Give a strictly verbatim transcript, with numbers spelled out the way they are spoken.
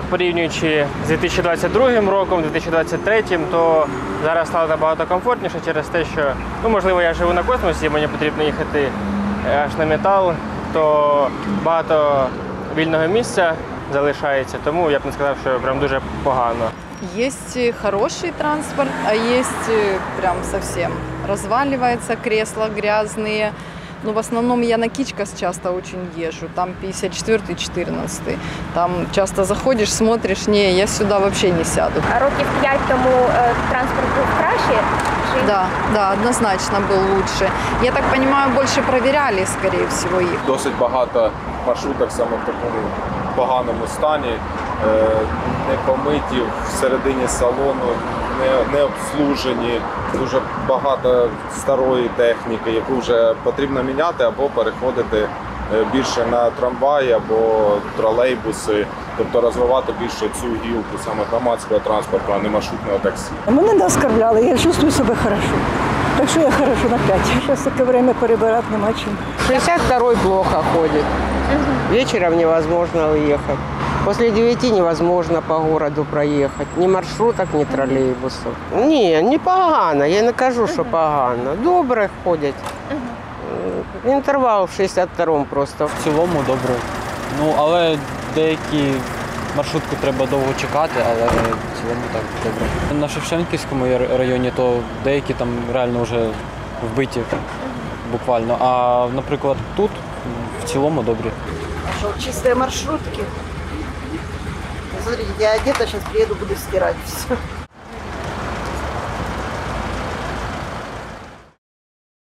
порівнюючи з дві тисячі двадцять другим роком, дві тисячі двадцять третім, то зараз стало набагато комфортніше через те, що, ну, можливо, я живу на космосі, мені потрібно їхати аж на метал, то багато вільного місця залишається, тому я б не сказав, що прям дуже погано. Есть хороший транспорт, а есть прям совсем. Разваливается, кресла грязные. Ну, в основном я на Кичкас часто очень езжу, там пятьдесят четвёртый, четырнадцатый. Там часто заходишь, смотришь, не, я сюда вообще не сяду. А років п'ять тому е, транспорт був краще? Чи... Да, да, однозначно был лучше. Я так понимаю, больше проверяли, скорее всего, их. Досить багато маршруток саме в такому поганому стані, не помиті всередині салону, не, не обслужені, дуже багато старої техніки, яку вже потрібно міняти або переходити більше на трамваї або тролейбуси, тобто розвивати більше цю гілку саме громадського транспорту, а не маршрутного таксі. Мене не оскорбляли, я чувствую себе хорошо. Так що я хорошо на п'ять. Зараз таке время перебирати нема чим. шестьдесят второй плохо ходит. Вечером невозможно уехать. После девяти невозможно по городу проехать. Ни маршруток, ни троллейбусов. Не, не погано, я не кажу, що погано. Добре ходять. Інтервал в шістдесят второму просто. В цілому добре. Ну, але деякі маршрутку треба довго чекати, але в цілому так добре. На Шевченківському районі то деякі там реально вже вбиті буквально. А, наприклад, тут в цілому добрі. А что, чистые маршрутки? Смотрите, я одета, сейчас приеду, буду стирать все.